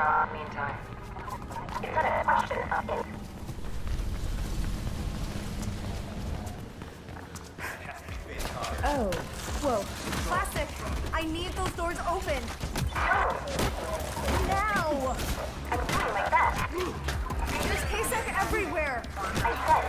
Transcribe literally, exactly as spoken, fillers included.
Uh, meantime, it's not a question of it. Oh, whoa. Plastic! I need those doors open! Now! I'm doing like that. There's K-Sec everywhere! I said